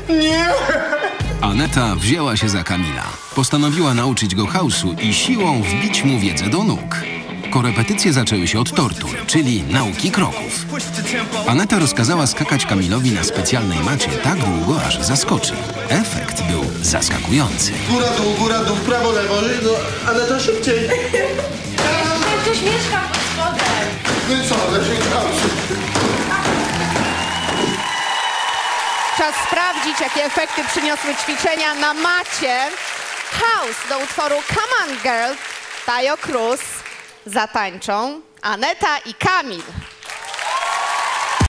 Nie! Aneta wzięła się za Kamila. Postanowiła nauczyć go chaosu i siłą wbić mu wiedzę do nóg. Korepetycje zaczęły się od tortur, czyli nauki kroków. Aneta rozkazała skakać Kamilowi na specjalnej macie tak długo, aż zaskoczy. Efekt był zaskakujący. Góra, dół, prawo, lewo. No, ale to szybciej. Ktoś mieszka pod spodem. No i co, ale się kauszy. Czas sprawdzić, jakie efekty przyniosły ćwiczenia na macie. House do utworu Come On Girl, Taio Cruz zatańczą Aneta i Kamil.